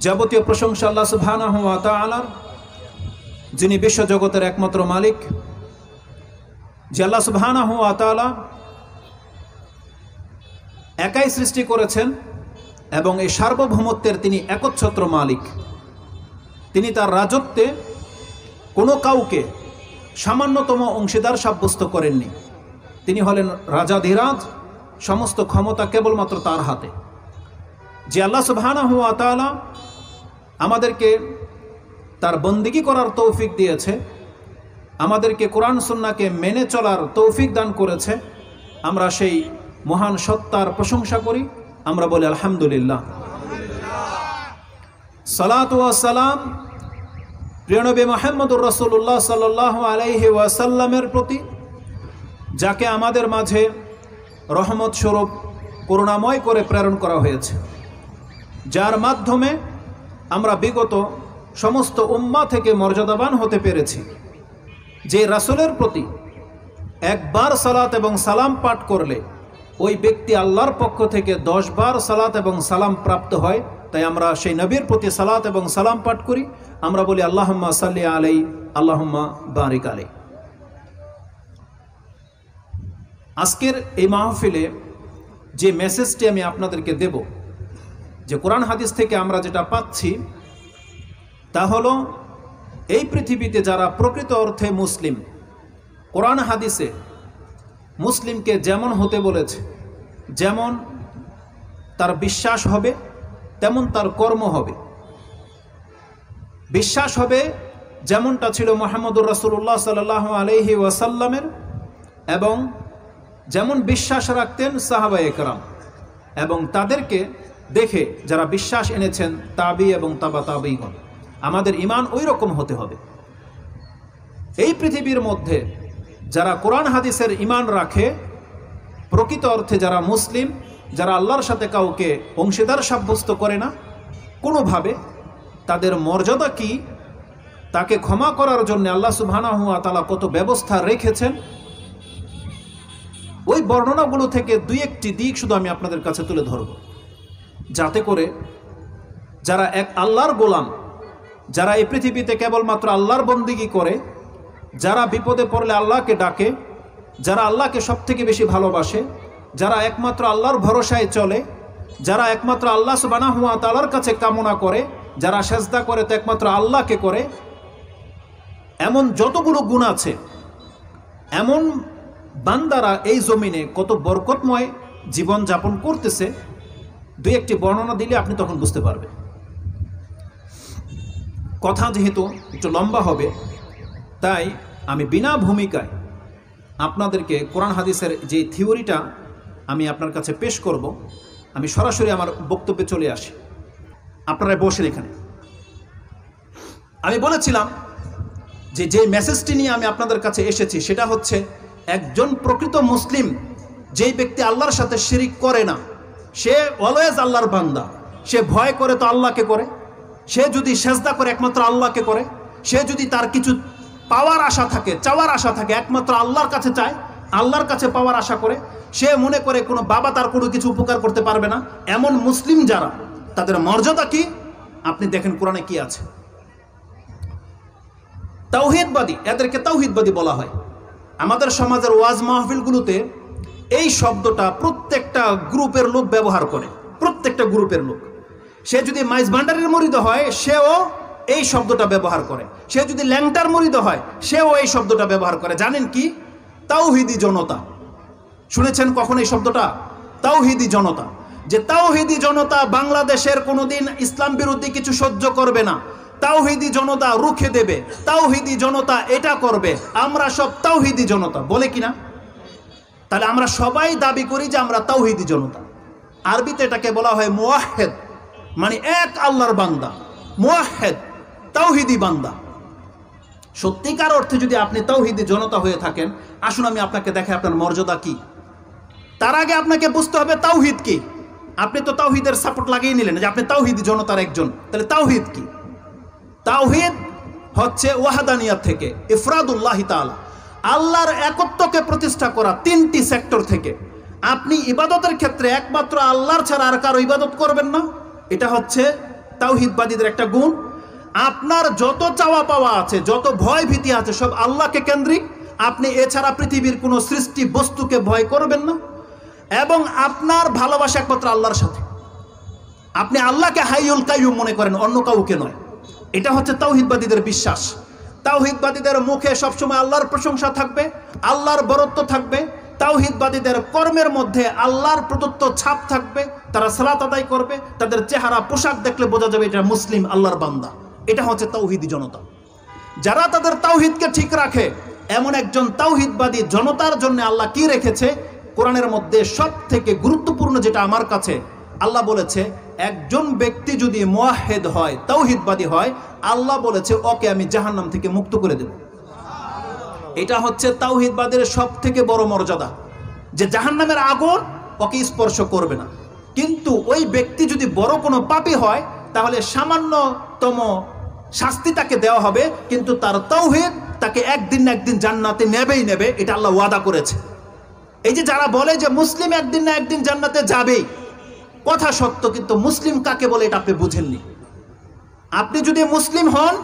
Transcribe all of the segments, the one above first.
যাবতীয় প্রশংসা আল্লাহ সুবহানাহু ওয়া তাআলার, যিনি বিশ্বজগতের একমাত্র মালিক। যে আল্লাহ সুবহানাহু ওয়া তাআলা একাই সৃষ্টি করেছেন এবং এই সার্বভৌমত্বের তিনি একচ্ছত্র মালিক। তিনি তার রাজত্বে কোনো কাউকে সামান্যতম অংশীদার সাব্যস্ত করেননি। তিনি হলেন রাজাধিরাজ, সমস্ত ক্ষমতা কেবলমাত্র তার হাতে। যে আল্লাহ সুবহানাহু ওয়া তাআলা আমাদেরকে তার বন্দিগি করার তৌফিক দিয়েছে, আমাদেরকে কোরআন সুন্নাহকে মেনে চলার তৌফিক দান করেছে, আমরা সেই মহান সত্তার প্রশংসা করি। আমরা বলি আলহামদুলিল্লাহ। সালাতু ওয়া সালাম প্রিয় নবী মুহাম্মদুর রাসূলুল্লাহ সাল্লাল্লাহু আলাইহি ওয়াসাল্লামের প্রতি, যাকে আমাদের মাঝে রহমত স্বরূপ করুণাময় করে প্রেরণ করা হয়েছে, যার মাধ্যমে আমরা বিগত সমস্ত উম্মাহ থেকে মর্যাদাবান হতে পেরেছি। যে রাসূলের প্রতি একবার সালাত এবং সালাম পাঠ করলে ওই ব্যক্তি আল্লাহর পক্ষ থেকে 10 বার সালাত এবং সালাম প্রাপ্ত হয়। তাই আমরা সেই নবীর প্রতি সালাত এবং সালাম পাঠ করি। আমরা বলি আল্লাহুম্মা সাল্লি আলাইহি, আল্লাহুম্মা বারিক আলাইহি। আজকের এই মাহফিলে যে মেসেজটি আমি আপনাদেরকে দেব, যে কোরআন হাদিস থেকে আমরা যেটা পাচ্ছি, তা হলো এই পৃথিবীতে যারা প্রকৃত অর্থে মুসলিম, কোরআন হাদিসে মুসলিমকে যেমন হতে বলেছে, যেমন তার বিশ্বাস হবে তেমন তার কর্ম হবে। বিশ্বাস হবে যেমনটা ছিল মুহাম্মদুর রাসূলুল্লাহ সাল্লাল্লাহু আলাইহি ওয়াসাল্লামের, এবং যেমন বিশ্বাস রাখতেন সাহাবায়ে কেরাম, এবং তাদেরকে দেখে যারা বিশ্বাস এনেছেন তাবি এবং তাবা তাবিগণ। আমাদের ঈমান ওই রকম হতে হবে। এই পৃথিবীর মধ্যে যারা কোরআন হাদিসের ঈমান রাখে, প্রকৃত অর্থে যারা মুসলিম, যারা আল্লাহর সাথে কাউকে অংশীদার সাব্যস্ত করে না কোনোভাবে, তাদের মর্যাদা কি, তাকে ক্ষমা করার জন্য আল্লাহ সুবহানাহু ওয়া তাআলা কত ব্যবস্থা রেখেছেন, ওই বর্ণনাগুলো থেকে দুই একটি দিক শুধু আমি আপনাদের কাছে তুলে ধরব, যাতে করে যারা এক আল্লাহর গোলাম, যারা এই পৃথিবীতে কেবলমাত্র আল্লাহর বন্দিগি করে, যারা বিপদে পড়লে আল্লাহকে ডাকে, যারা আল্লাহকে সবথেকে বেশি ভালোবাসে, যারা একমাত্র আল্লাহর ভরসায় চলে, যারা একমাত্র আল্লাহ সুবহানাহু ওয়া তাআলার কাছে কামনা করে, যারা সেজদা করে তো একমাত্র আল্লাহকে করে, এমন যতগুলো গুণ আছে, এমন বান্দারা এই জমিনে কত বরকতময় জীবন যাপন করতেছে, দুই একটি বর্ণনা দিলে আপনি তখন বুঝতে পারবেন। কথা যেহেতু একটু লম্বা হবে, তাই আমি বিনা ভূমিকায় আপনাদেরকে কোরআন হাদিসের যে থিওরিটা আমি আপনার কাছে পেশ করব, আমি সরাসরি আমার বক্তব্যে চলে আসি। আপনারা বসেন এখানে। আমি বলেছিলাম যে মেসেজটি নিয়ে আমি আপনাদের কাছে এসেছি, সেটা হচ্ছে একজন প্রকৃত মুসলিম, যেই ব্যক্তি আল্লাহর সাথে শিরিক করে না, সে অলওয়েজ আল্লাহর বান্দা। সে ভয় করে তো আল্লাহকে করে, সে যদি সেজদা করে একমাত্র আল্লাহকে করে, সে যদি তার কিছু পাওয়ার আশা থাকে, চাওয়ার আশা থাকে, একমাত্র আল্লাহর কাছে চায়, আল্লাহর কাছে পাওয়ার আশা করে, সে মনে করে কোনো বাবা তার কোনো কিছু উপকার করতে পারবে না। এমন মুসলিম যারা, তাদের মর্যাদা কি আপনি দেখেন কোরআনে কি আছে। তাওহীদবাদী, এদেরকে তাওহীদবাদী বলা হয়। আমাদের সমাজের ওয়াজ মাহফিলগুলোতে এই শব্দটা প্রত্যেকটা গ্রুপের লোক ব্যবহার করে, প্রত্যেকটা গ্রুপের লোক। সে যদি মাইজ ভান্ডারের মুরিদ হয়, সেও এই শব্দটা ব্যবহার করে। সে যদি ল্যাংটার মুরিদ হয়, সেও এই শব্দটা ব্যবহার করে। জানেন কি? তাওহীদি জনতা। শুনেছেন কখন এই শব্দটা? তাওহীদি জনতা। যে তাওহীদি জনতা বাংলাদেশের কোনোদিন ইসলাম বিরোধী কিছু সহ্য করবে না, তাওহীদি জনতা রুখে দেবে, তাওহীদি জনতা এটা করবে, আমরা সব তাওহীদি জনতা বলে কিনা? তাহলে আমরা সবাই দাবি করি যে আমরা তাওহীদি জনতা। আরবিতে এটাকে বলা হয় মুওয়াহহিদ, মানে এক আল্লাহর বান্দা। মুওয়াহহিদ, তাওহীদি বান্দা। সত্যিকার অর্থে যদি আপনি তাওহীদি জনতা হয়ে থাকেন, আসুন আমি আপনাকে দেখাই আপনার মর্যাদা কি। তার আগে আপনাকে বুঝতে হবে তাওহীদ কি। আপনি তো তাওহীদের সাপোর্ট লাগিয়ে নিলেন যে আপনি তাওহীদি জনতার একজন, তাহলে তাওহীদ কি? তাওহীদ হচ্ছে ওয়াহদানিয়াত থেকে, ইফরাদুল্লাহি তাআলা, আল্লাহর একত্বকে প্রতিষ্ঠা করা। তিনটি সেক্টর থেকে আপনি ইবাদতের ক্ষেত্রে একমাত্র আল্লাহর ছাড়া আর কারো ইবাদত করবেন না, এটা হচ্ছে তাওহীদবাদীদের একটা গুণ, আপনার যত চাওয়া পাওয়া আছে, যত ভয় ভীতি আছে, সব আল্লাহকে কেন্দ্রিক। আপনি এছাড়া পৃথিবীর কোনো সৃষ্টি বস্তুকে ভয় করবেন না, এবং আপনার ভালোবাসা একমাত্র আল্লাহর সাথে। আপনি আল্লাহকে হাইয়ুল কাইয়ুম মনে করেন, অন্য কাউকে নয়। এটা হচ্ছে তাওহীদবাদীদের বিশ্বাস। তাওহীদবাদীদের মুখে সবসময় আল্লাহর প্রশংসা থাকবে, আল্লাহর বরত্ব থাকবে। তাওহীদবাদীদের কর্মের মধ্যে আল্লাহর প্রদত্ত ছাপ থাকবে। তারা সালাত আদায় করবে, তাদের চেহারা পোশাক দেখলে বোঝা যাবে এটা মুসলিম, আল্লাহর বান্দা। এটা হচ্ছে তাওহীদি জনতা। যারা তাদের তাওহীদকে ঠিক রাখে, এমন একজন তাওহীদবাদী জনতার জন্য আল্লাহ কি রেখেছে? কোরআনের মধ্যে সব থেকে গুরুত্বপূর্ণ যেটা আমার কাছে, আল্লাহ বলেছে একজন ব্যক্তি যদি মুওয়াহ্হিদ হয়, তাওহীদবাদী হয়, আল্লাহ বলেছে ওকে আমি জাহান্নাম থেকে মুক্ত করে দেব। এটা হচ্ছে তাওহীদবাদের সব থেকে বড় মর্যাদা, যে জাহান্নামের আগুন ওকে স্পর্শ করবে না। কিন্তু ওই ব্যক্তি যদি বড় কোনো পাপী হয়, তাহলে সামান্যতম শাস্তি তাকে দেওয়া হবে, কিন্তু তার তাওহীদ তাকে একদিন না একদিন জান্নাতে নেবেই নেবে। এটা আল্লাহ ওয়াদা করেছে। এই যে যারা বলে যে মুসলিম একদিন না একদিন জান্নাতে যাবেই, কথা সত্য, কিন্তু মুসলিম কাকে বলে এটা আপনি বুঝেননি। আপনি যদি মুসলিম হন,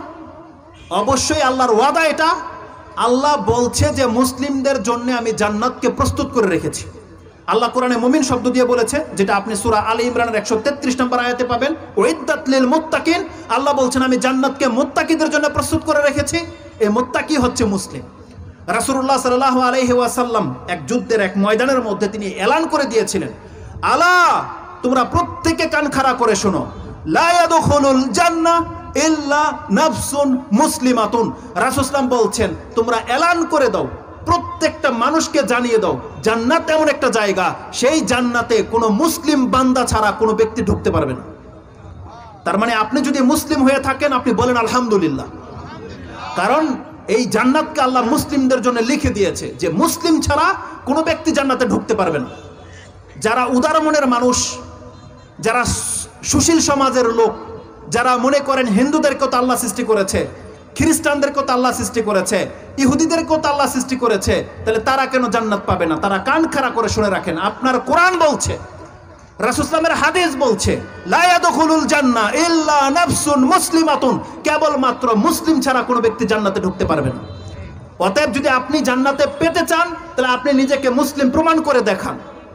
অবশ্যই আল্লাহর ওয়াদা এটা। আল্লাহ বলছে যে মুসলিমদের জন্য আমি জান্নাতকে প্রস্তুত করে রেখেছি। আল্লাহ কোরআনে মুমিন শব্দ দিয়ে বলেছে, যেটা আপনি সূরা আলে ইমরানের 133 নম্বর আয়াতে পাবেন। উইদ্দাত লিল মুত্তাকিন, আল্লাহ বলছেন আমি জান্নাতকে মুত্তাকিদের জন্য প্রস্তুত করে রেখেছি। এই মুত্তাকি হচ্ছে মুসলিম। রাসূলুল্লাহ সাল্লাল্লাহু আলাইহি ওয়াসাল্লাম এক যুদ্ধের এক ময়দানের মধ্যে তিনি এলান করে দিয়েছিলেন, আলা তোমরা প্রত্যেকে কান খাড়া করে শোনো, লা ইয়াদখুলুল জান্নাহ ইল্লা নাফসুন মুসলিমাতুন। রাসূল সাল্লাল্লাহু বলছেন তোমরা এলান করে দাও, প্রত্যেকটা মানুষকে জানিয়ে দাও, জান্নাত এমন একটা জায়গা, সেই জান্নাতে কোনো মুসলিম বান্দা ছাড়া কোনো ব্যক্তি ঢুকতে পারবে না। তার মানে আপনি যদি মুসলিম হয়ে থাকেন, আপনি বলেন আলহামদুলিল্লাহ, কারণ এই জান্নাতকে আল্লাহ মুসলিমদের জন্য লিখে দিয়েছে যে মুসলিম ছাড়া কোনো ব্যক্তি জান্নাতে ঢুকতে পারবে না। যারা উদার মনের মানুষ, যারা সুশীল সমাজের লোক, যারা মনে করেন হিন্দুদেরকেও তো আল্লাহ সৃষ্টি করেছে, খ্রিস্টানদেরকেও তো আল্লাহ সৃষ্টি করেছে, ইহুদিদেরকেও তো আল্লাহ সৃষ্টি করেছে, তাহলে তারা কেন জান্নাত পাবে না? তারা কান খাড়া করে শুনে রাখেন, আপনার কোরআন বলছে, রাসূল সাল্লাল্লাহু আলাইহি হাদিস বলছে, লা ইয়াদখুলুল জান্নাহ ইল্লা নাফসুন মুসলিমাতুন, কেবলমাত্র মুসলিম ছাড়া কোনো ব্যক্তি জান্নাতে ঢুকতে পারবে না। অতএব যদি আপনি জান্নাতে পেতে চান, তাহলে আপনি নিজেকে মুসলিম প্রমাণ করে দেখান।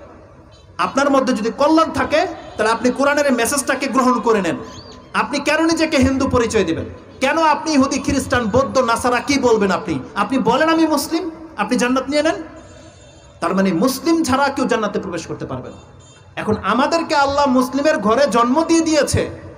আপনার মধ্যে যদি কল্যাণ থাকে, তাহলে আপনি কোরআনের মেসেজটাকে গ্রহণ করে নেন। আপনি কেন নিজেকে হিন্দু পরিচয় দিবেন? কেন আপনি ইহুদি, খ্রিস্টান, বৌদ্ধ, নাসারা কি বলবেন? আপনি বলেন আমি মুসলিম, আপনি জান্নাত নিয়ে নেন। তার মানে মুসলিম ছাড়া কেউ জান্নাতে প্রবেশ করতে পারবে না। এখন আমাদেরকে আল্লাহ মুসলিমের ঘরে জন্ম দিয়ে দিয়েছে,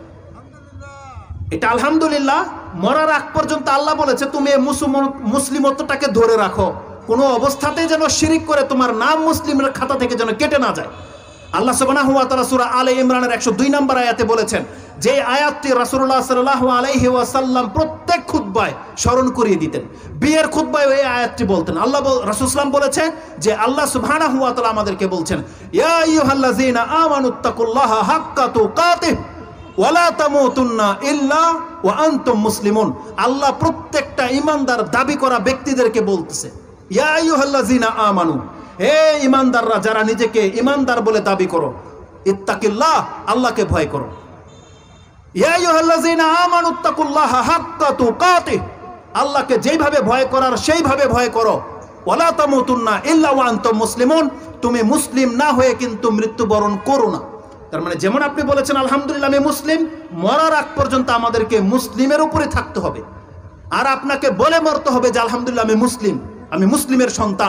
এটা আলহামদুলিল্লাহ। মরার আগ পর্যন্ত আল্লাহ বলেছে তুমি মুসলিমত্বটাকে ধরে রাখো, কোনো অবস্থাতেই যেন শিরিক করে তোমার নাম মুসলিমের খাতা থেকে যেন কেটে না যায়। আল্লাহ সুবহানাহু ওয়া তাআলা সূরা আলে ইমরানের 102 নম্বর আয়াতে বলেছেন, যে আয়াতটি রাসূলুল্লাহ সাল্লাল্লাহু আলাইহি ওয়াসাল্লাম প্রত্যেক খুতবায় স্মরণ করিয়ে দিতেন। বিয়ের খুতবায় এই আয়াতটি বলতেন। আল্লাহ রাসূল সাল্লাল্লাহু বলেছেন যে আল্লাহ সুবহানাহু ওয়া তাআলা আমাদেরকে বলছেন, ইয়া আইয়ুহাল্লাযীনা আমানুত্তাকুল্লাহা হাক্কা তুকাতিহ ওয়া লা তামুতুন্না ইল্লা ওয়া আনতুম মুসলিমুন। আল্লাহ প্রত্যেকটা ঈমানদার দাবি করা ব্যক্তিদেরকে বলতেছে, ইয়া আইয়ুহাল্লাযীনা আমানু, হে ঈমানদাররা, যারা নিজেকে ঈমানদার বলে দাবি করো, ইত্তাকিল্লাহ, আল্লাহকে ভয় করো। ইয়া আইয়ুহাল্লাযীনা আমানুত্তাকুল্লাহা হাক্কা তুকাতিহ, আল্লাহকে যেইভাবে ভয় করার সেইভাবে ভয় করো। ওয়া লা তামুতুন্না ইল্লা ওয়া আনতুম মুসলিমুন, তুমি মুসলিম না হয়ে কিন্তু মৃত্যুবরণ করো না। তার মানে যেমন আপনি বলেছেন আলহামদুলিল্লাহ আমি মুসলিম, মরার আগ পর্যন্ত আমাদেরকে মুসলিমের উপরে থাকতে হবে, আর আপনাকে বলে মরতে হবে যে আলহামদুলিল্লাহ আমি মুসলিম, আমি মুসলিমের সন্তান।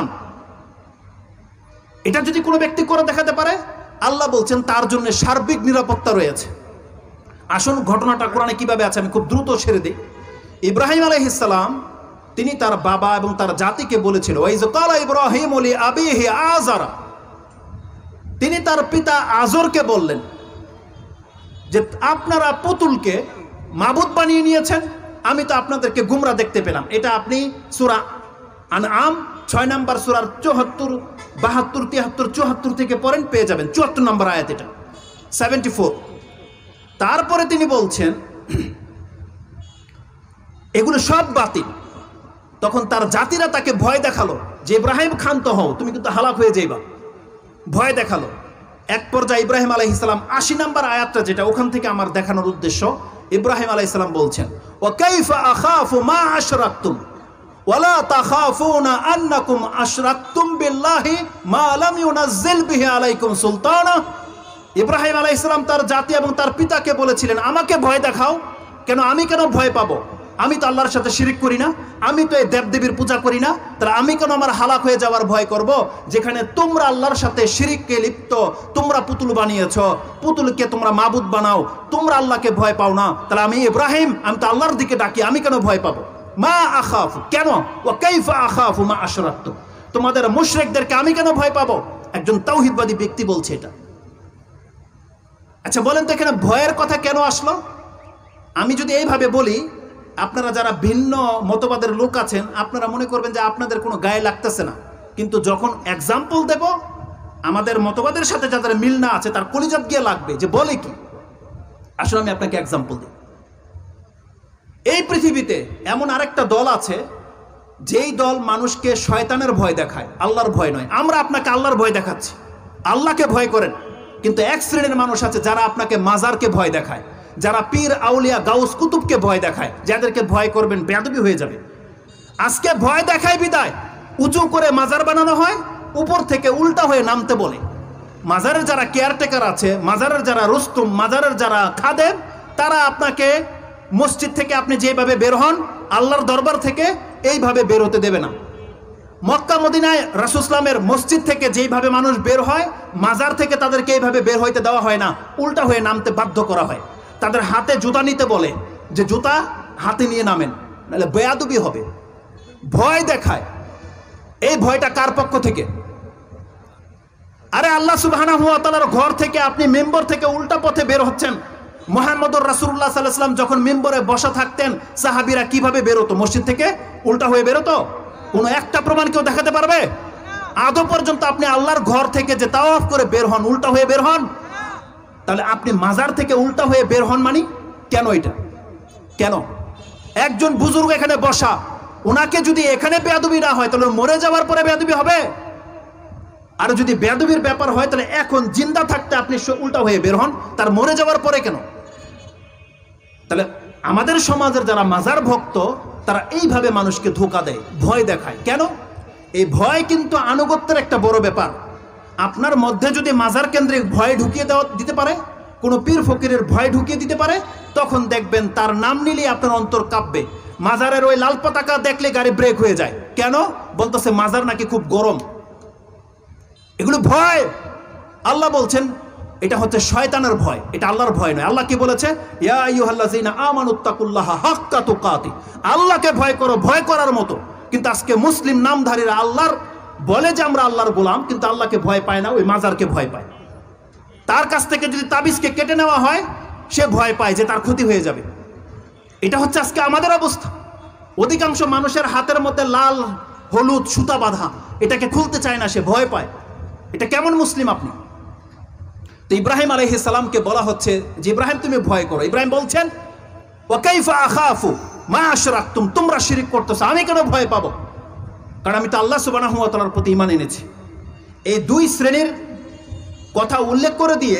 এটা যদি কোনো ব্যক্তি করে দেখাতে পারে, আল্লাহ বলছেন তার জন্য সার্বিক নিরাপত্তা রয়েছে। আসুন ঘটনাটা কোরআনে কিভাবে আছে আমি খুব দ্রুত সেরে দিই। ইব্রাহিম আলাইহিস সালাম তিনি তার বাবা এবং তার জাতিকে বলেছিল, ওয়াইজ ক্বালা ইব্রাহিমু লিআবিহি আযারা, তিনি তার পিতা আজরকে বললেন যে আপনারা পুতুলকে মাবুদ বানিয়ে নিয়েছেন, আমি তো আপনাদেরকে গুমরা দেখতে পেলাম। এটা আপনি সূরা আনআম 6 নম্বর সূরার 74, 72, 73, 74 থেকে পড়েন, পেয়ে যাবেন 74 নম্বর আয়াত, এটা 74। তারপরে তিনি বলছেন এগুলো সব বাতিল। তখন তার জাতিরা তাকে ভয় দেখালো যে ইব্রাহিম ক্ষান্ত হও, তুমি কিন্তু হালাক হয়ে যাইবা, ভয় দেখালো। এক পর্যায়ে ইব্রাহিম আলাইহিস সালাম ৮০ নম্বর আয়াতটা যেটা ওখান থেকে আমার দেখানোর উদ্দেশ্য, ইব্রাহিম আলাইহিস সালাম বলছেন ওয়া কাইফা আখাফু মা আশরাকতুম ওয়ালা তাখাফুনা আন্নাকুম আশরাকতুম বিল্লাহি মা লাম ইউনাজ্জিল বিহি আলাইকুম সুলতানা। ইব্রাহিম আলাইহিস সালাম তার জাতি এবং তার পিতাকে বলেছিলেন, আমাকে ভয় দেখাও। কেন? আমি কেন ভয় পাবো? আমি তো আল্লাহর সাথে শিরিক করি না, আমি তো এই দেবদেবীর পূজা করি না, তাহলে আমি কেন আমার হালাক হয়ে যাওয়ার ভয় করব? যেখানে তোমরা আল্লাহর সাথে শিরিককে লিপ্ত, তোমরা পুতুল বানিয়েছ, পুতুলকে তোমরা মাবুদ বানাও, তোমরা আল্লাহকে ভয় পাও না, তাহলে আমি ইব্রাহিম, আমি তো আল্লাহর দিকে ডাকি, আমি কেন ভয় পাবো? মা আখাফু, কেন? ওয়া কাইফা আখাফু মা আশরাকতুম, তোমাদের মুশরিকদেরকে আমি কেন ভয় পাবো? একজন তাওহীদবাদী ব্যক্তি বলছে এটা। আচ্ছা বলেন তো এখানে ভয়ের কথা কেন আসলো? আমি যদি এইভাবে বলি, আপনারা যারা ভিন্ন মতবাদের লোক আছেন আপনারা মনে করবেন যে আপনাদের কোনো গায়ে লাগতেছে না, কিন্তু যখন এক্সাম্পল দেব আমাদের মতবাদের সাথে যাদের মিল না আছে তার কলিজাত গিয়ে লাগবে যে বলে কি। আসলে আমি আপনাকে এক্সাম্পল দিই। এই পৃথিবীতে এমন আরেকটা দল আছে যেই দল মানুষকে শয়তানের ভয় দেখায়, আল্লাহর ভয় নয়। আমরা আপনাকে আল্লাহর ভয় দেখাচ্ছি, আল্লাহকে ভয় করেন, কিন্তু এক শ্রেণীর মানুষ আছে যারা আপনাকে মাজারকে ভয় দেখায়, যারা পীর আউলিয়া গাউস কুতুবকে ভয় দেখায়, যাদেরকে ভয় করবেন বেয়াদবি হয়ে যাবে। আজকে ভয় দেখায় বিদায় উঁচু করে মাজার বানানো হয়, উপর থেকে উল্টা হয়ে নামতে বলে। মাজারের যারা কেয়ারটেকার আছে, মাজারের যারা রুস্তুম, মাজারের যারা খাদেম, তারা আপনাকে মসজিদ থেকে আপনি যেভাবে বের হন আল্লাহর দরবার থেকে এইভাবে বের হতে দেবে না। মক্কা মদিনায় রাসূল ইসলামের মসজিদ থেকে যেইভাবে মানুষ বের হয়, মাজার থেকে তাদেরকে এইভাবে বের হইতে দেওয়া হয় না, উল্টা হয়ে নামতে বাধ্য করা হয়। তাদের হাতে জুতা নিতে বলে যে জুতা হাতে নিয়ে নামেন, নাহলে বেয়াদবি হবে। ভয় দেখায়। এই ভয়টা কার পক্ষ থেকে? আরে আল্লাহ সুবহানাহু ওয়া তাআলার ঘর থেকে আপনি মেম্বর থেকে উল্টা পথে বের হচ্ছেন। মুহাম্মদুর রাসূলুল্লাহ সাল্লাল্লাহু আলাইহি ওয়াসাল্লাম যখন মেম্বরে বসা থাকতেন, সাহাবীরা কিভাবে বেরোতো? মসজিদ থেকে উল্টা হয়ে বেরোতো। কোনো একটা প্রমাণ কেউ দেখাতে পারবে? আদৌ পর্যন্ত আপনি আল্লাহর ঘর থেকে যে তাওয়াফ করে বের হন, উল্টা হয়ে বের হন, তাহলে আপনি মাজার থেকে উল্টা হয়ে বের হন মানে কেন? এটা কেন? একজন বুজুর্গ এখানে বসা, ওনাকে যদি এখানে বেয়াদবি না হয় তাহলে মরে যাওয়ার পরে বেয়াদবি হবে। আর যদি বেয়াদবির ব্যাপার হয় তাহলে এখন জিন্দা থাকতে আপনি উল্টা হয়ে বের হন, তার মরে যাওয়ার পরে কেন? তাহলে আমাদের সমাজের যারা মাজার ভক্ত তারা এইভাবে মানুষকে ধোঁকা দেয়, ভয় দেখায়। কেন? এই ভয় কিন্তু আনুগত্যের একটা বড় ব্যাপার। আপনার মধ্যে যদি মাজার কেন্দ্রিক ভয় ঢুকিয়ে দিতে পারে, কোনো পীর ফকিরের ভয় ঢুকিয়ে দিতে পারে, তখন দেখবেন তার নাম নিলেই আপনার অন্তর কাঁপবে। মাজারের ওই লাল পতাকা দেখলে গাড়ি ব্রেক হয়ে যায়। কেন? বলতেছে মাজার নাকি খুব গরম। এগুলো ভয়। আল্লাহ বলছেন এটা হচ্ছে শয়তানের ভয়, এটা আল্লাহর ভয় নয়। আল্লাহ কি বলেছে? ইয়া আইয়ুহাল্লাযীনা আমানুত্তাকুল্লাহা হাক্কা তুকাতি, আল্লাহকে ভয় করো, ভয় করার মতো। কিন্তু আজকে মুসলিম নামধারীরা আল্লাহর বলে যে আমরা আল্লাহর গোলাম, কিন্তু আল্লাহকে ভয় পায় না, ওই মাজারকে ভয় পায়। তার কাছ থেকে যদি তাবিজকে কেটে নেওয়া হয় সে ভয় পায় যে তার ক্ষতি হয়ে যাবে। এটা হচ্ছে আজকে আমাদের অবস্থা। অধিকাংশ মানুষের হাতের মধ্যে লাল হলুদ সুতা বাঁধা, এটাকে খুলতে চায় না, সে ভয় পায়। এটা কেমন মুসলিম আপনি? তো ইব্রাহিম আলাইহিস সালামকে বলা হচ্ছে যে ইব্রাহিম তুমি ভয় করো। ইব্রাহিম বলছেন ওয়া কাইফা আখাফু মা আশরাকতুম, তোমরা শিরক করতেছো, আমি কেন ভয় পাবো? কারণ আমি তো আল্লাহ সুবহানাহু ওয়া তাআলার প্রতি ঈমান এনেছি। এই দুই শ্রেণীর কথা উল্লেখ করে দিয়ে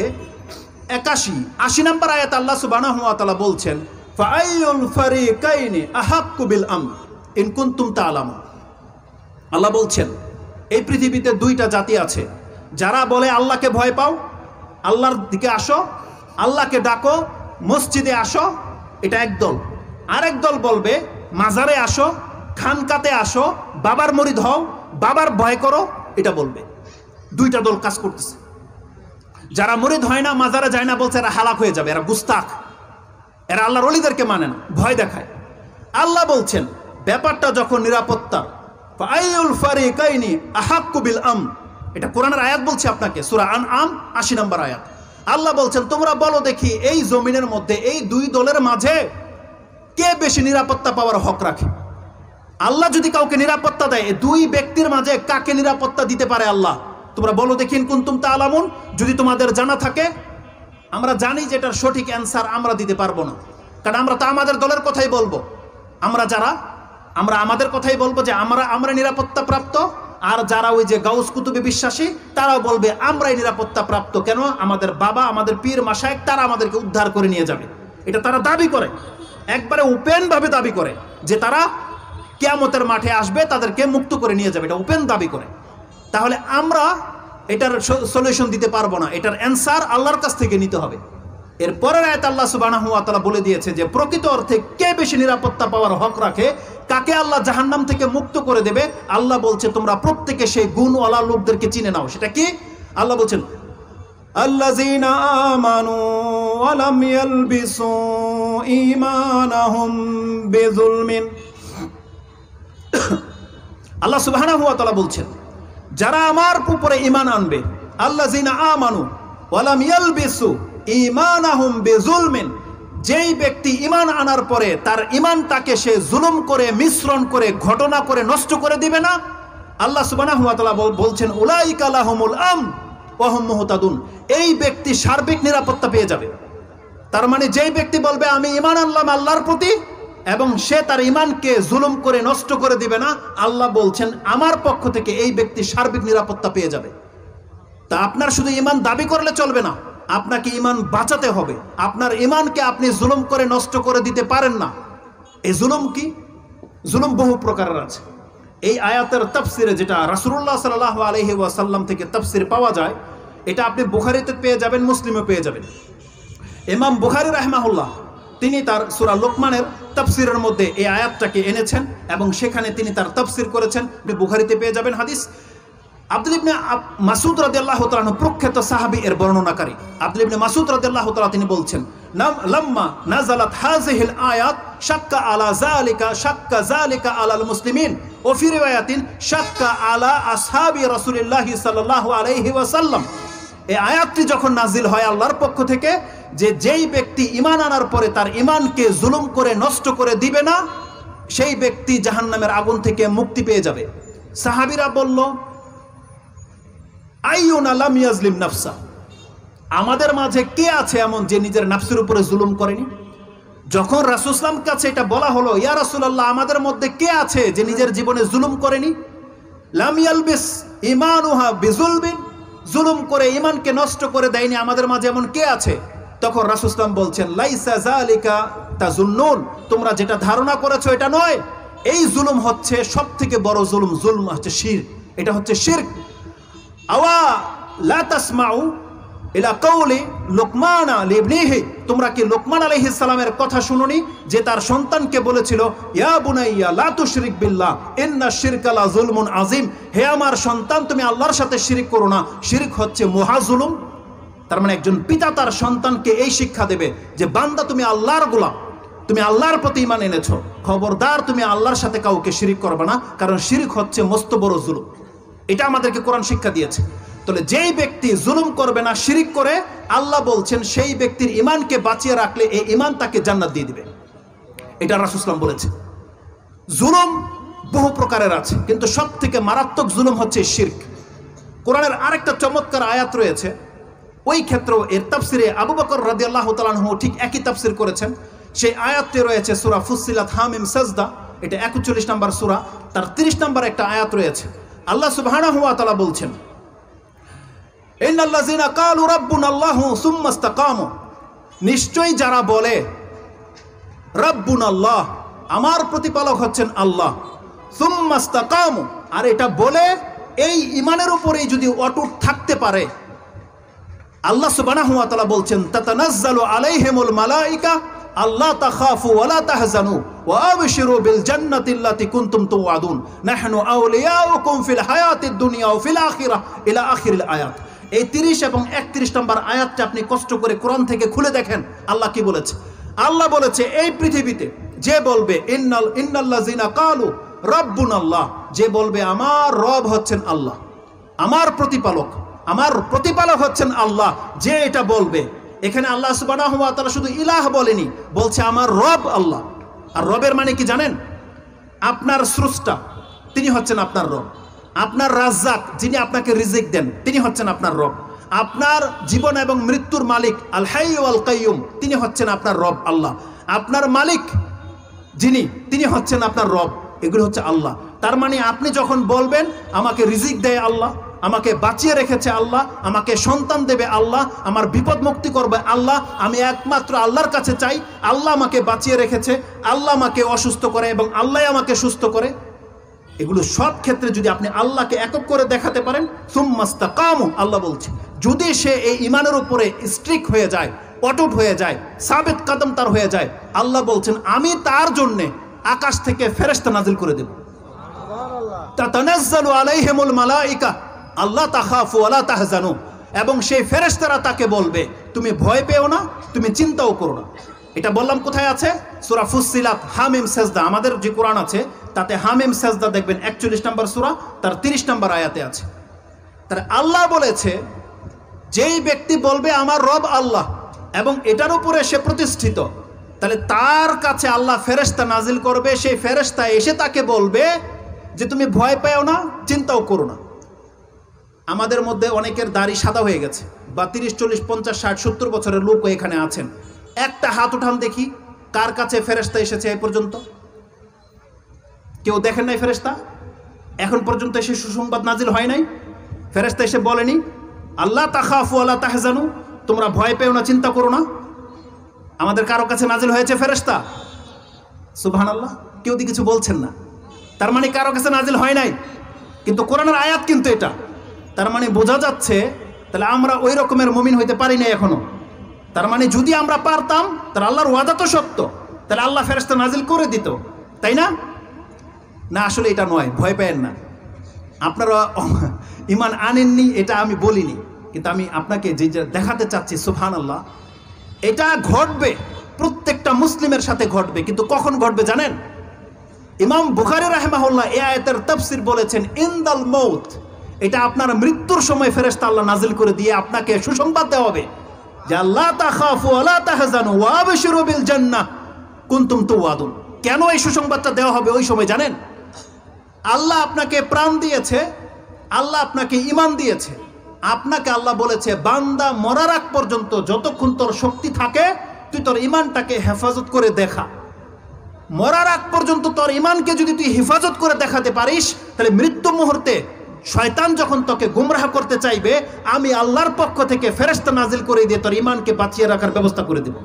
৮০ নম্বর আয়াত আল্লাহ সুবহানাহু ওয়া তাআলা বলছেন ফাআইয়ুল ফারিকাইনি আহাক্কু বিল আমন ইন কুনতুম তা'লামুন। আল্লাহ বলছেন এই পৃথিবীতে দুইটা জাতি আছে, যারা বলে আল্লাহকে ভয় পাও, আল্লাহর দিকে আসো, আল্লাহকে ডাকো, মসজিদে আসো, এটা এক দল। আরেক দল বলবে মাজারে আসো, খানকাতে আসো, বাবার মুরিদ হও, বাবার ভয় করো, এটা বলবে। দুইটা দল কাজ করতেছে। যারা মুরিদ হয় না, মাজারে যায় না, বলছে এরা হালাক হয়ে যাবে, এরা গুস্তাখ, এরা আল্লাহর ওলিদেরকে মানে না, ভয় দেখায়। আল্লাহ বলছেন ব্যাপারটা যখন নিরাপত্তা, ফাআইয়ুল ফারিকাইনি আহাক্কু বিল আমন, এটা কোরআনের আয়াত বলছে আপনাকে, সূরা আনআম ৮০ নম্বর আয়াত। আল্লাহ বলছেন তোমরা বলো দেখি এই জমিনের মধ্যে এই দুই দলের মাঝে কে বেশি নিরাপত্তা পাওয়ার হক রাখে? আল্লাহ যদি কাউকে নিরাপত্তা দেয়, দুই ব্যক্তির মাঝে কাকে নিরাপত্তা দিতে পারে আল্লাহ? তোমরা বলো দেখি ইন কুনতুম তা'লামুন, যদি তোমাদের জানা থাকে। আমরা জানি যে এটার সঠিক অ্যান্সার আমরা দিতে পারবো না, কারণ আমরা তো আমাদের দলের কথাই বলবো। আমরা যারা আমরা আমাদের কথাই বলবো যে আমরা নিরাপত্তা প্রাপ্ত, আর যারা ওই যে গাউস কুতুবে বিশ্বাসী তারাও বলবে আমরাই নিরাপত্তা প্রাপ্ত, কেন আমাদের বাবা আমাদের পীর মাশায়েখ তারা আমাদেরকে উদ্ধার করে নিয়ে যাবে। এটা তারা দাবি করে, একবারে ওপেন ভাবে দাবি করে যে তারা কিয়ামতের মাঠে আসবে, তাদেরকে মুক্ত করে নিয়ে যাবে, এটা ওপেন দাবি করে। তাহলে আমরা এটার সলিউশন দিতে পারবো না, এটার অ্যান্সার আল্লাহর কাছ থেকে নিতে হবে। এর পরের আয়াত আল্লাহ সুবহানাহু ওয়া তাআলা বলে দিয়েছে যে প্রকৃত অর্থে কে বেশি নিরাপত্তা পাওয়ার হক রাখে, কাকে আল্লাহ জাহান্নাম থেকে মুক্ত করে দেবে। আল্লাহ বলছে তোমরা প্রত্যেকে সেই গুণওয়ালা লোকদেরকে চিনে নাও। সেটা কি? আল্লাহ বলছেন আল্লাযীনা আমানু ওয়া লাম ইয়ালবিসু ঈমানাহুম বিযুলমিন। আল্লাহ সুবহানাহু ওয়া তাআলা বলছেন যারা আমার উপরে ঈমান আনবে, আল্লাযীনা আমানু ওয়া লাম ইয়ালবিসু ঈমানাহুম বিযুলমিন, যেই ব্যক্তি ঈমান আনার পরে তার ঈমানটাকে সে জুলুম করে মিশ্রণ করে ঘটনা করে নষ্ট করে দিবে না, আল্লাহ সুবহানাহু ওয়া তাআলা বলছেন উলাইকা লাহুমুল আমন ওয়া হুম মুহতাদুন, এই ব্যক্তি সার্বিক নিরাপত্তা পেয়ে যাবে। তার মানে যেই ব্যক্তি বলবে আমি ঈমান আনলাম আল্লাহর প্রতি এবং সে তার ঈমানকে জুলুম করে নষ্ট করে দিবে না, আল্লাহ বলছেন আমার পক্ষ থেকে এই ব্যক্তি সার্বিক নিরাপত্তা পেয়ে যাবে। তা আপনার শুধু ঈমান দাবি করলে চলবে না, আপনাকে ঈমান বাঁচাতে হবে। আপনার ঈমানকে আপনি জুলুম করে নষ্ট করে দিতে পারেন না। এই জুলুম কি? জুলুম বহু প্রকারের আছে। এই আয়াতের তাফসিরে যেটা রাসূলুল্লাহ সাল্লাল্লাহু আলাইহি ওয়াসাল্লাম থেকে তাফসির পাওয়া যায়, এটা আপনি বুখারীতে পেয়ে যাবেন, মুসলিমে পেয়ে যাবেন। ইমাম বুখারী রাহিমাহুল্লাহ তিনি তার সূরা লোকমানের তাফসিরের মধ্যে এই আয়াতটাকে এনেছেন এবং সেখানে তিনি তার তাফসির করেছেন। আপনি বুখারীতে পেয়ে যাবেন হাদিস। আব্দুল ইবনে মাসউদ রাদিয়াল্লাহু তাআলা প্রখ্যাত সাহাবী এর বর্ণনাকারী আব্দুল ইবনে মাসউদ রাদিয়াল্লাহু তাআলা তিনি বলছেন লাম্মা নাযালাত হাযিহিল আয়াত শাক্কা আলা যালিকা আলাল মুসলিমিন ওয়া ফি রিওয়ায়াতিন শাক্কা আলা আসহাবি রাসূলিল্লাহি সাল্লাল্লাহু আলাইহি ওয়াসাল্লাম। এই আয়াতটি যখন নাজিল হয় আল্লাহর পক্ষ থেকে যে যেই ব্যক্তি ঈমান আনার পরে তার ঈমানকে জুলুম করে নষ্ট করে দিবে না, সেই ব্যক্তি জাহান্নামের আগুন থেকে মুক্তি পেয়ে যাবে। সাহাবীরা বলল আইয়ুনা লাম ইয়াজলিম নাফসা, আমাদের মাঝে কে আছে এমন যে নিজের নাফসের উপরে জুলুম করেনি? যখন রাসূল সাল্লাল্লাহু আলাইহি ওয়াসাল্লাম কাছে এটা বলা হলো, ইয়া রাসূলুল্লাহ আমাদের মধ্যে কে আছে যে নিজের জীবনে জুলুম করেনি? লাম ইয়ালবিস ঈমানুহা বিজুলমিন, জুলুম করে ঈমানকে নষ্ট করে দেয়নি, আমাদের মাঝে এমন কে আছে? তখন রাসূল সাল্লাল্লাহু আলাইহি ওয়াসাল্লাম বলছেন লাইসা যালিকা তাজুন্নুন, তোমরা যেটা ধারণা করেছো এটা নয়। এই জুলুম হচ্ছে সবথেকে বড় জুলুম, জুলম হচ্ছে শিরক, এটা হচ্ছে শিরক। আওয়া লা তাসমাউ ইলা কাউলি লুকমান লিবনিহি, তোমরা কি লুকমান আলাইহিস সালামের কথা শুনোনি যে তার সন্তানকে বলেছিল ইয়া বুনাইয়া লা তুশরিক বিল্লাহ ইন্না শিরকা লা যুলমুন আযীম, হে আমার সন্তান তুমি আল্লাহর সাথে শিরক করো না, শিরক হচ্ছে মহা জুলুম। তার মানে একজন পিতা তার সন্তানকে এই শিক্ষা দেবে যে বান্দা তুমি আল্লাহর গোলাম, তুমি আল্লাহর প্রতি ঈমান এনেছো, খবরদার তুমি আল্লাহর সাথে কাউকে শিরক করবে না, কারণ শিরক হচ্ছে মস্ত বড় জুলুম। এটা আমাদেরকে কোরআন শিক্ষা দিয়েছে। তাহলে যেই ব্যক্তি জুলুম করবে না, শিরিক করে, আল্লাহ বলছেন সেই ব্যক্তির ঈমানকে বাঁচিয়ে রাখলে এই ঈমান তাকে জান্নাত দিয়ে দিবে। এটা রাসূল সাল্লাল্লাহু আলাইহি ওয়াসাল্লাম বলেছে। জুলুম বহু প্রকারের আছে, কিন্তু সবথেকে মারাত্মক জুলুম হচ্ছে শিরক। কোরআনের আরেকটা চমৎকার আয়াত রয়েছে, ওই ক্ষেত্রেও এর তাফসিরে আবু বকর রাদিয়াল্লাহু তাআলা আনহু ঠিক একই তাফসির করেছেন। সেই আয়াতটি রয়েছে সূরা ফুসসিলাত হামিম সাজদা, এটা 41 নম্বর সূরা, তার 30 নম্বর একটা আয়াত রয়েছে। আল্লাহ সুবহানাহু ওয়া তাআলা বলছেন ইন্নাল্লাযীনা ক্বালু রাব্বুনাল্লাহু সুম্মা ইসতাকামু, নিশ্চয়ই যারা বলে রাব্বুনাল্লাহ আমার প্রতিপালক হচ্ছেন আল্লাহ, সুম্মা ইসতাকামু, আর এটা বলে এই ঈমানের উপরেই যদি অটুট থাকতে পারে, আল্লাহ সুবহানাহু ওয়া তাআলা বলছেন তাতানাজ্জালু আলাইহিমুল মালাইকা আল্লাহ তাখাফু ওয়া লা তাহজানু ওয়া আবশিরু বিল জান্নাতি আল্লাতী কুনতুম তুআদুন নাহনু আউলিয়াউকুম ফিল হায়াতিদ দুনিয়া ওয়া ফিল আখিরাহ ইলা আখিরিল আয়াত। এই 30 এবং 31 নম্বর আয়াতটা আপনি কষ্ট করে কোরআন থেকে খুলে দেখেন আল্লাহ কি বলেছে। আল্লাহ বলেছে এই পৃথিবীতে যে বলবে ইন্নাল্লাযীনা ক্বালু রাব্বুনাল্লাহ, যে বলবে আমার রব হচ্ছেন আল্লাহ, আমার প্রতিপালক হচ্ছেন আল্লাহ, যে এটা বলবে, এখানে আল্লাহ সুবহানাহু ওয়া তাআলা শুধু ইলাহ বলেনি, বলছে আমার রব আল্লাহ। আর রবের মানে কি জানেন? আপনার স্রষ্টা, তিনি হচ্ছেন আপনার রব। আপনার রাজ্জাক, যিনি আপনাকে রিজিক দেন, তিনি হচ্ছেন আপনার রব। আপনার জীবন এবং মৃত্যুর মালিক আল হাই ওয়াল কাইয়ুম, তিনি হচ্ছেন আপনার রব আল্লাহ। আপনার মালিক যিনি, তিনি হচ্ছেন আপনার রব। এগুলো হচ্ছে আল্লাহ। তার মানে আপনি যখন বলবেন আমাকে রিজিক দেয় আল্লাহ, আমাকে বাঁচিয়ে রেখেছে আল্লাহ, আমাকে সন্তান দেবে আল্লাহ, আমার বিপদ মুক্তি করবে আল্লাহ, আমি একমাত্র আল্লাহর কাছে চাই, আল্লাহ আমাকে বাঁচিয়ে রেখেছে, আল্লাহ আমাকে অসুস্থ করে এবং আল্লাহ আমাকে সুস্থ করে, এগুলো সব ক্ষেত্রে যদি আপনি আল্লাহকে একক করে দেখাতে পারেন, সুম্মাস্তাকামু, আল্লাহ বলছে যদি সে এই ইমানের উপরে স্ট্রিক হয়ে যায়, অটুট হয়ে যায়, সাবিত কদম তার হয়ে যায়, আল্লাহ বলছেন আমি তার জন্যে আকাশ থেকে ফেরেশতা নাজিল করে দেব। তাতানাজ্জালু আলাইহিমুল মালাইকা আল্লা তাখাফু ওয়ালা তাহজানু, এবং সেই ফেরেশতারা তাকে বলবে তুমি ভয় পেও না, তুমি চিন্তাও করো না। এটা বললাম কোথায় আছে? সূরা ফুসসিলাত হামিম সেজদা, আমাদের যে কোরআন আছে তাতে হামিম সেজদা দেখবেন 41 নম্বর সূরা তার 30 নম্বর আয়াতে আছে। তার আল্লাহ বলেছে যেই ব্যক্তি বলবে আমার রব আল্লাহ এবং এটার উপরে সে প্রতিষ্ঠিত, তাহলে তার কাছে আল্লাহ ফেরেশতা নাজিল করবে, সেই ফেরেশতা এসে তাকে বলবে যে তুমি ভয় পেও না, চিন্তাও করো না। আমাদের মধ্যে অনেকের দাড়ি সাদা হয়ে গেছে, বা 30, 40, 50, 60, 70 বছরের লোক এখানে আছেন, একটা হাত উঠান দেখি কার কাছে ফেরেশতা এসেছে এই পর্যন্ত? কেউ দেখেন নাই ফেরেশতা? এখন পর্যন্ত এসে সুসংবাদ নাজিল হয় নাই? ফেরেশতা এসে বলেনি আল্লাহ তাখাফু ওয়ালা তাহজানু, তোমরা ভয় পেও না, চিন্তা করো না? আমাদের কারো কাছে নাজিল হয়েছে ফেরেশতা? সুবহানাল্লাহ, কেউ দি কিছু বলছেন না। তার মানে কারো কাছে নাজিল হয় নাই, কিন্তু কোরআনের আয়াত কিন্তু এটা। তার মানে বোঝা যাচ্ছে তাহলে আমরা ওই রকমের মুমিন হইতে পারি না এখনো। তার মানে যদি আমরা পারতাম তাহলে আল্লাহর ওয়াদা তো সত্য, তাহলে আল্লাহ ফেরেশতা নাজিল করে দিত, তাই না? না, আসলে এটা নয়, ভয় পেয়েন না। আপনারা ঈমান আনেননি এটা আমি বলিনি, কিন্তু আমি আপনাকে যে দেখাতে চাচ্ছি সুবহানাল্লাহ, এটা ঘটবে, প্রত্যেকটা মুসলিমের সাথে ঘটবে। কিন্তু কখন ঘটবে জানেন? ইমাম বুখারী রাহিমাহুল্লাহ এই আয়াতের তাফসীর বলেছেন ইনদাল মউত, এটা আপনার মৃত্যুর সময় ফেরেশতা আল্লাহ নাজিল করে দিয়ে আপনাকে সুসংবাদ দেওয়া হবে যে আল্লাহ তাখাফু ওয়ালা তাহজানু ওয়া আবশিরু বিল জান্নাহ কুনতুম তুওয়াদুন। কেন এই সুসংবাদটা দেওয়া হবে ওই সময় জানেন? আল্লাহ আপনাকে প্রাণ দিয়েছে, আল্লাহ আপনাকে ঈমান দিয়েছে, আপনাকে আল্লাহ বলেছে বান্দা মরার আগ পর্যন্ত যতক্ষণ তোর শক্তি থাকে তুই তোর ঈমানটাকে হেফাজত করে দেখা। মরার আগ পর্যন্ত তোর ঈমানকে যদি তুই হেফাজত করে দেখাতে পারিস, তাহলে মৃত্যু মুহূর্তে শয়তান যখন তোকে গুমরাহ করতে চাইবে, আমি আল্লাহর পক্ষ থেকে ফেরেশতা নাজিল করে দিয়ে তোর ঈমানকে বাঁচিয়ে রাখার ব্যবস্থা করে দেব।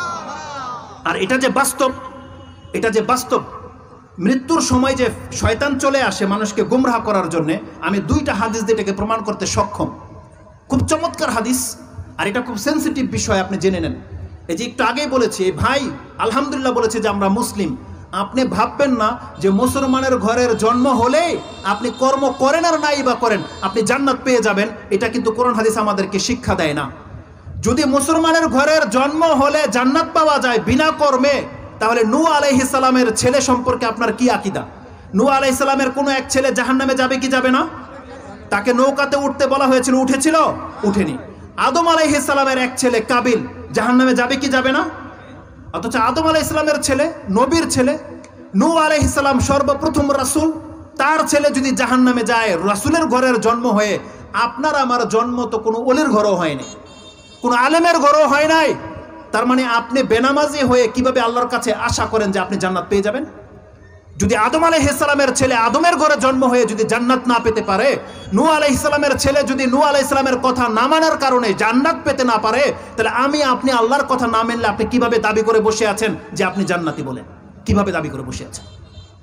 আর এটা যে বাস্তব, এটা যে বাস্তব, মৃত্যুর সময় যে শয়তান চলে আসে মানুষকে গুমরাহ করার জন্য, আমি 2টা হাদিস দিয়ে এটাকে প্রমাণ করতে সক্ষম। খুব চমৎকার হাদিস, আর এটা খুব সেন্সিটিভ বিষয়, আপনি জেনে নেন। এই যে একটু আগেই বলেছি, ভাই আলহামদুলিল্লাহ বলেছে যে আমরা মুসলিম। আপনি ভাববেন না যে মুসলমানের ঘরের জন্ম হলে আপনি কর্ম করেন আর নাই বা করেন আপনি জান্নাত পেয়ে যাবেন, এটা কিন্তু কোরআন হাদিস আমাদেরকে শিক্ষা দেয় না। যদি মুসলমানের ঘরের জন্ম হলে জান্নাত পাওয়া যায় বিনা কর্মে, তাহলে নূহ আলাইহিস সালামের ছেলে সম্পর্কে আপনার কি আকীদা? নূহ আলাইহিস সালামের কোনো এক ছেলে জাহান্নামে যাবে কি যাবে না? তাকে নৌকাতে উঠতে বলা হয়েছিল, উঠেছিল? উঠেনি। আদম আলাইহিস সালামের এক ছেলে কাবিল জাহান্নামে যাবে কি যাবে না? অথচ আদম আলাইহিস সালামের ছেলে, নবীর ছেলে নূহ আলাইহিস সালাম সর্বপ্রথম রাসূল, তার ছেলে যদি জাহান্নামে যায় রাসূলের ঘরের জন্ম হয়ে, আপনার আমার জন্ম তো কোনো ওলির ঘরও হয়নি, কোনো আলেমের ঘরও হয় নাই। তার মানে আপনি বেনামাজি হয়ে কিভাবে আল্লাহর কাছে আশা করেন যে আপনি জান্নাত পেয়ে যাবেন? যদি আদম আলাইহিস সালামের ছেলে আদমের ঘরে জন্ম হয়ে যদি জান্নাত না পেতে পারে, নূহ আলাইহিস সালামের ছেলে যদি নূহ আলাইহিস সালামের কথা না মানার কারণে জান্নাত পেতে না পারে, তাহলে আপনি আল্লাহর কথা না মানলে আপনি কিভাবে দাবি করে বসে আছেন যে আপনি জান্নাতি বলেন? কিভাবে দাবি করে বসে আছেন?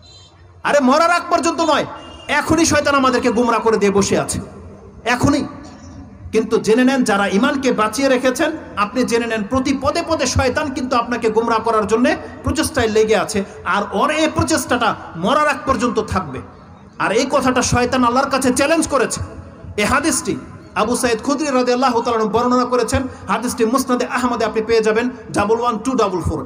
আরে মরার আগ পর্যন্ত নয়, এখনই শয়তান আমাদেরকে গুমরাহ করে দিয়ে বসে আছে, এখনই। কিন্তু জেনে নেন যারা ঈমানকে বাঁচিয়ে রেখেছেন, আপনি জেনে নেন প্রতি পদে পদে শয়তান কিন্তু আপনাকে গুমরাহ করার জন্য প্রচেষ্টায় লেগে আছে, আর ওর এই প্রচেষ্টাটা মরার আগ পর্যন্ত থাকবে। আর এই কথাটা শয়তান আল্লাহর কাছে চ্যালেঞ্জ করেছে। এই হাদিসটি আবু সাঈদ খুদরি রাদিয়াল্লাহু তাআলা বর্ণনা করেছেন। হাদিসটি মুসনাদে আহমদে আপনি পেয়ে যাবেন 11244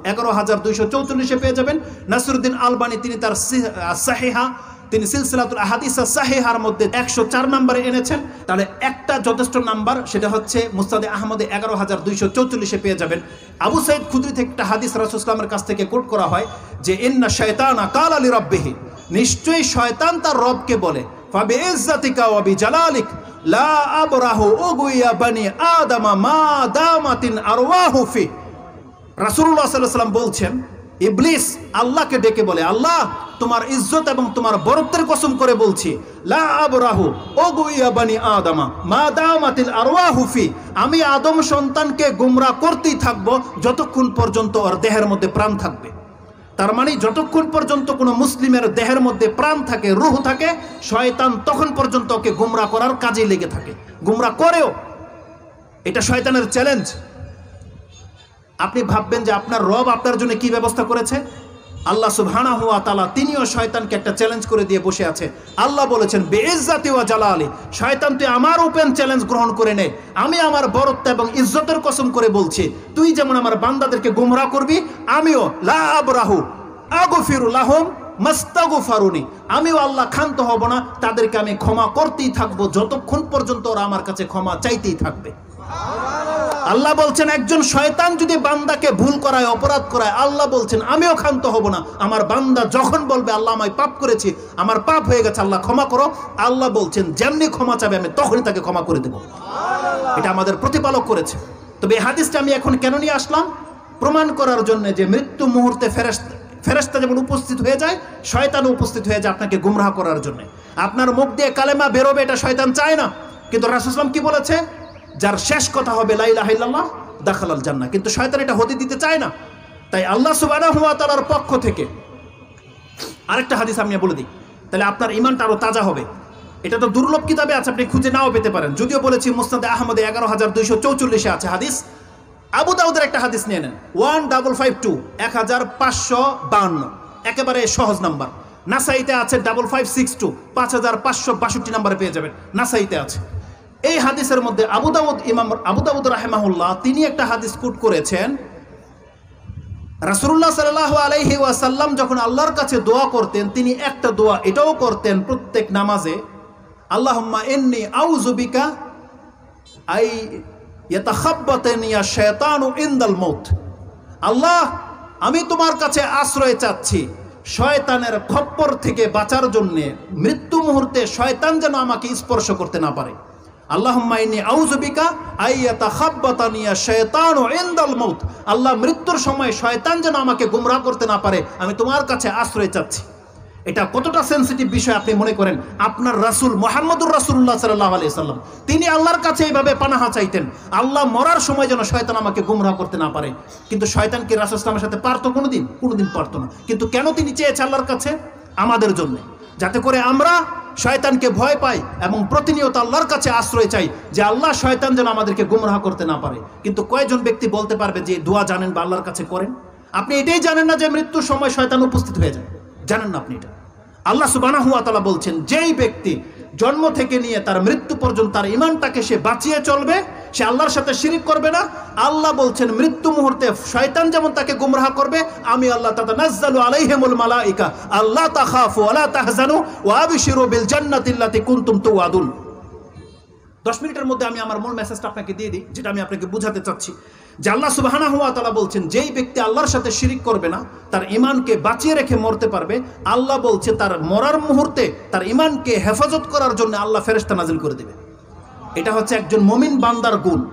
11244 পেয়ে যাবেন। নাসিরউদ্দিন আলবানী তিনি তার সাহিহা, তিনি সিলসিলাতুল আহাদিস সাহিহার মধ্যে 104 নম্বরে এনেছেন। তাহলে একটা যথেষ্ট নাম্বার, সেটা হচ্ছে মুসনাদে আহমদে 11244 পেয়ে যাবেন। আবু সাঈদ খুদরি থেকে একটা হাদিস রাসূল সাল্লাল্লাহু আলাইহি ওয়াসাল্লামের কাছ থেকে কোট করা হয় যে ইন্না শায়তানা কালা লিরাব্বিহি, নিশ্চয়ই শয়তান তার রবকে বলে ফাবিইজ্জাতিকা ওয়া বিজালালিক লা আবরাহু উগুইয়া বানি আদম মা দামাতিন আরওয়াহু ফি। রাসূলুল্লাহ সাল্লাল্লাহু আলাইহি ওয়াসাল্লাম বলছেন ইবলিস আল্লাহকে ডেকে বলে, আল্লাহ তোমার ইজ্জত এবং তোমার বরত্বের কসম করে বলছি, লা আবরাহু ওগুইয়া বানি আদমা মা দামাতিল আরওয়াহু ফি, আমি আদম সন্তানকে গুমরাহ করতেই থাকবো যতক্ষণ পর্যন্ত ওর দেহের মধ্যে প্রাণ থাকবে। তার মানে যতক্ষণ পর্যন্ত কোনো মুসলিমের দেহের মধ্যে প্রাণ থাকে, রূহ থাকে, শয়তান তখন পর্যন্ত ওকে গুমরাহ করার কাজে লেগে থাকে, গুমরাহ করেও। এটা শয়তানের চ্যালেঞ্জ। আপনি ভাববেন যে আপনার রব আপনার জন্য কি ব্যবস্থা করেছে? আল্লাহ সুবহানাহু ওয়া তাআলা তিনিও শয়তানকে একটা চ্যালেঞ্জ করে দিয়ে বসে আছে। আল্লাহ বলেছেন বিইজ্জাতি ওয়া জালালি, শয়তান তুই আমার ওপেন চ্যালেঞ্জ গ্রহণ করে নে, আমি আমার বরত্ব এবং ইজ্জতের কসম করে বলছি, তুই যেমন আমার বান্দাদেরকে গুমরাহ করবি, আমিও লা আবরাহু আগফিরু লাহুম মাস্তাগফারুনি, আমিও আল্লাহ ক্ষান্ত হব না, তাদেরকে আমি ক্ষমা করতেই থাকবো যতক্ষণ পর্যন্ত ওরা আমার কাছে ক্ষমা চাইতেই থাকবে। আল্লাহ বলছেন একজন শয়তান যদি বান্দাকে ভুল করায়, অপরাধ করায়, আল্লাহ বলছেন আমিও ক্ষান্ত হব না, আমার বান্দা যখন বলবে আল্লাহ আমি পাপ করেছি, আমার পাপ হয়ে গেছে, আল্লাহ ক্ষমা করো, আল্লাহ বলছেন যেমনি ক্ষমা চাবে আমি তখনই তাকে ক্ষমা করে দেব। এটা আমাদের প্রতিপালক করেছে। তবে এই হাদিসটা আমি এখন কেন নিয়ে আসলাম? প্রমাণ করার জন্য যে মৃত্যু মুহূর্তে ফেরেশতা যেমন উপস্থিত হয়ে যায়, শয়তান উপস্থিত হয়ে যায় আপনাকে গুমরাহ করার জন্য। আপনার মুখ দিয়ে কালেমা বেরোবে, এটা শয়তান চায় না, কিন্তু রাসূল সাল্লাল্লাহু আলাইহি ওয়াসাল্লাম কি বলেছে? যার শেষ কথা হবে লা ইলাহা ইল্লাল্লাহ দাখালাল জান্নাহ, কিন্তু শয়তান এটা হতে দিতে চায় না। তাই আল্লাহ সুবহানাহু ওয়া তাআলার পক্ষ থেকে আরেকটা হাদিস আমি বলে দিই, তাহলে আপনার ঈমানটা আরো তাজা হবে। এটা তো দুর্লভ কিতাবে আছে, আপনি খুঁজে নাও পেতে পারেন, যদিও বলেছি মুসনাদে আহমদে 11244 আছে হাদিস। আবু দাউদের একটা হাদিস নিয়ে নেন, 1552 1552, একেবারে সহজ নাম্বার। নাসাইতে আছে 5562 5562 নাম্বারে পেয়ে যাবেন, নাসাইতে আছে। এই হাদিসের মধ্যে ইমাম আবু দাউদ রাহিমাহুল্লাহ তিনি একটা হাদিস কোট করেছেন। রাসূলুল্লাহ সাল্লাল্লাহু আলাইহি ওয়াসাল্লাম যখন আল্লাহর কাছে দোয়া করতেন, তিনি একটা দোয়া এটাও করতেন প্রত্যেক নামাজে, আল্লাহুম্মা ইন্নী আউযু বিকা আই ইয়াতাখাব্বাতানি আশ-শায়তানু ইনদাল মাউত, আল্লাহ আমি তোমার কাছে আশ্রয় চাচ্ছি শয়তানের খপ্পর থেকে বাঁচার জন্য, মৃত্যু মুহূর্তে শয়তান যেন আমাকে স্পর্শ করতে না পারে। আল্লাহুম্মা ইন্নী আউযু বিকা আই ইয়াতাখাব্বাতানি আশ-শায়তানু ইনদাল মাউত, আল্লাহ মৃত্যুর সময় শয়তান যেন আমাকে গুমরাহ করতে না পারে, আমি তোমার কাছে আশ্রয় চাচ্ছি। এটা কতটা সেন্সিটিভ বিষয় আপনি মনে করেন? আপনার রাসূল মুহাম্মদুর রাসূলুল্লাহ সাল্লাল্লাহু আলাইহি সাল্লাম তিনি আল্লাহর কাছে এইভাবে পানাহা চাইতেন, আল্লাহ মরার সময় যেন শয়তান আমাকে গুমরাহ করতে না পারে। কিন্তু শয়তান কি রাসূল সাল্লাল্লাহু আলাইহি সাল্লামের সাথে পারতো? কোনোদিন পারতো না। কিন্তু কেন তিনি চেয়েছেন আল্লাহর কাছে? আমাদের জন্য, যাতে করে আমরা শয়তানকে ভয় পাই এবং প্রতিনিয়ত আল্লাহর কাছে আশ্রয় চাই যে আল্লাহ শয়তান যেন আমাদেরকে গুমরাহ করতে না পারে। কিন্তু কয়জন ব্যক্তি বলতে পারবে যে দোয়া জানেন বা আল্লাহর কাছে করেন? আপনি এটাই জানেন না যে মৃত্যুর সময় শয়তান উপস্থিত হয়ে যায়, জানেন না আপনি এটা? আল্লাহ সুবহানাহু ওয়া তাআলা বলছেন যেই ব্যক্তি জন্ম থেকে নিয়ে তার মৃত্যু পর্যন্ত তার ঈমানটাকে সে বাঁচিয়ে চলবে, সে আল্লাহর সাথে শিরিক করবে না, আল্লাহ বলছেন মৃত্যু মুহূর্তে শয়তান যেমন তাকে গুমরাহ করবে, আমি আল্লাহ তাতানাজ্জালু আলাইহিমুল মালাইকা আল্লা তাখাফু ওয়া লা তাহজানু ওয়া আবশিরু বিল জান্নাতিল্লাতী কুনতুম তুআদুন। 10 মিনিটের মধ্যে আমি আমার মূল মেসেজটা আপনাকে দিয়ে দিই, যেটা আমি আপনাকে বুঝাতে চাচ্ছি যে আল্লাহ সুবহানাহু ওয়া তাআলা বলছেন যেই ব্যক্তি আল্লাহর সাথে শিরিক করবে না, তার ঈমানকে বাঁচিয়ে রেখে মরতে পারবে, আল্লাহ বলছে তার মরার মুহূর্তে তার ঈমানকে হেফাজত করার জন্য আল্লাহ ফেরেশতা নাজিল করে দেবে। এটা হচ্ছে একজন মুমিন বান্দার গুণ।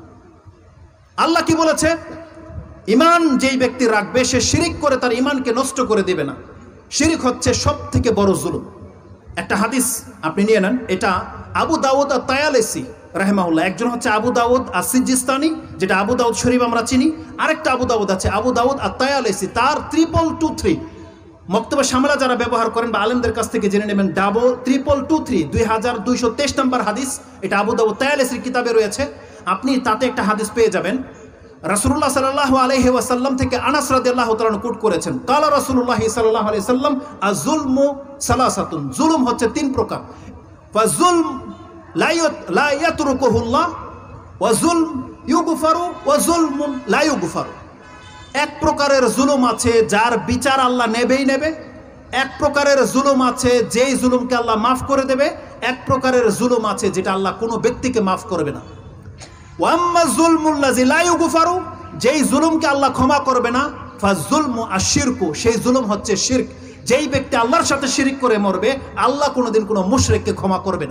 আল্লাহ কি বলেছে? ঈমান যেই ব্যক্তি রাখবে সে শিরিক করে তার ঈমানকে নষ্ট করে দেবে না। শিরিক হচ্ছে সবথেকে বড় জুলুম। একটা হাদিস আপনি নিয়ে নেন, এটা আবু দাউদ আত-তায়ালিসি রাহিমাহুল্লাহ, একজন হচ্ছে আবু দাউদ as-সিজিস্তানি, যেটা আবু দাউদ শরীফ আমরা চিনি, আরেকটা আবু দাউদ আছে আবু দাউদ আত-তায়ালিসি, তার 3223 মক্তবে শামলা যারা ব্যবহার করেন বা আলেমদের কাছ থেকে জেনে নেবেন, 3223 2223 নম্বর হাদিস, এটা আবু দাউদ তায়ালিসির কিতাবে রয়েছে। আপনি তাতে একটা হাদিস পেয়ে যাবেন। রাসূলুল্লাহ সাল্লাল্লাহু আলাইহি ওয়াসাল্লাম থেকে আনাস রাদিয়াল্লাহু তাআলা কোট করেছেন, কালা রাসূলুল্লাহ সাল্লাল্লাহু আলাইহি ওয়াসাল্লাম আয-যুলমু সালাসাতুন, জুলুম হচ্ছে 3 প্রকার। ফাযুলম লা ইয়াতরুকুহুল্লাহ ওয়া যুলম ইউগফারু ওয়া যুলমুন লা ইউগফারু। এক প্রকারের জুলুম আছে যার বিচার আল্লাহ নেবেই নেবে, এক প্রকারের জুলুম আছে যেই জুলুমকে আল্লাহ মাফ করে দেবে, এক প্রকারের জুলুম আছে যেটা আল্লাহ কোনো ব্যক্তিকে মাফ করবে না। ওয়াম্মা যুলমুল্লাযী লা ইউগফারু, যেই জুলুমকে আল্লাহ ক্ষমা করবে না, ফাযুলমু আশ-শিরকু, সেই জুলুম হচ্ছে শিরক। যেই ব্যক্তি আল্লাহর সাথে শিরিক করে মরবে, আল্লাহ কোনোদিন কোনো মুশরিককে ক্ষমা করবে না।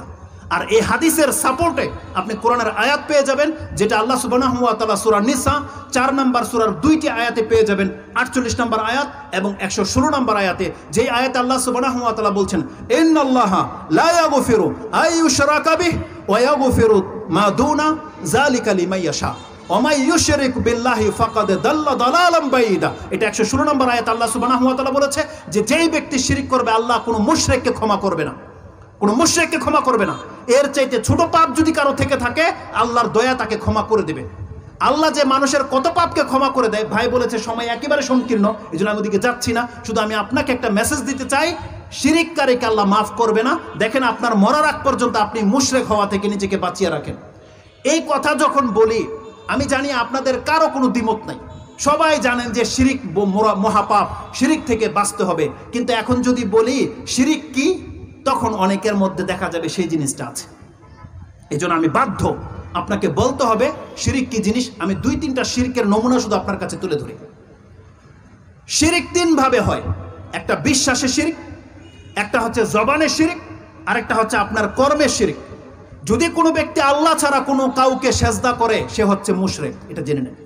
আর এই হাদিসের সাপোর্টে আপনি কোরআনের আয়াত পেয়ে যাবেন, যেটা আল্লাহ সুবহানাহু ওয়া তাআলা সূরা নিসা 4 নম্বর সূরার 2টি আয়াতে পেয়ে যাবেন, 48 নম্বর আয়াত এবং 116 নম্বর আয়াতে, যেই আয়াতে আল্লাহ সুবহানাহু ওয়া তাআলা বলছেন ইন্নাল্লাহা লা ইয়াগফিরু আইয়ুশরাকা বিহি ওয়া ইয়াগফিরু মা দুনা যালিকা লিমান ইয়াশা ওয়া মান ইউশরিক বিল্লাহি ফাকাদ দাল্লা দালালাম বাইদা। এটা 116 নম্বর আয়াত আল্লাহ সুবহানাহু ওয়া তাআলা বলেছে যে যেই ব্যক্তি শিরিক করবে আল্লাহ কোনো মুশরিককে ক্ষমা করবে না, কোনো মুশরিককে ক্ষমা করবে না। এর চাইতে ছোট পাপ যদি কারো থেকে থাকে আল্লাহর দয়া তাকে ক্ষমা করে দেবে। আল্লাহ যে মানুষের কত পাপকে ক্ষমা করে দেয়, ভাই বলেছে সময় একেবারে সংকীর্ণ, এই জন্য আমি ওদিকে যাচ্ছি না। শুধু আমি আপনাকে একটা মেসেজ দিতে চাই, শিরিককারীকে আল্লাহ মাফ করবে না। দেখেন আপনার মরার আগ পর্যন্ত আপনি মুশরিক হওয়া থেকে নিজেকে বাঁচিয়ে রাখেন। এই কথা যখন বলি, আমি জানি আপনাদের কারো কোনো দ্বিমত নাই, সবাই জানেন যে শিরিক মহাপাপ, শিরিক থেকে বাঁচতে হবে। কিন্তু এখন যদি বলি শিরিক কি, তখন অনেকের মধ্যে দেখা যাবে সেই জিনিসটা আছে। এই জন্য আমি বাধ্য আপনাকে বলতে হবে শিরিক কি জিনিস। আমি 2-3টা শিরকের নমুনা শুধু আপনার কাছে তুলে ধরি। শিরিক 3 ভাবে হয়, একটা বিশ্বাসের শিরিক, একটা হচ্ছে জবানের শিরিক, আর একটা হচ্ছে আপনার কর্মের শিরিক। যদি কোনো ব্যক্তি আল্লাহ ছাড়া কোনো কাউকে সেজদা করে সে হচ্ছে মুশরিক, এটা জেনে নেন।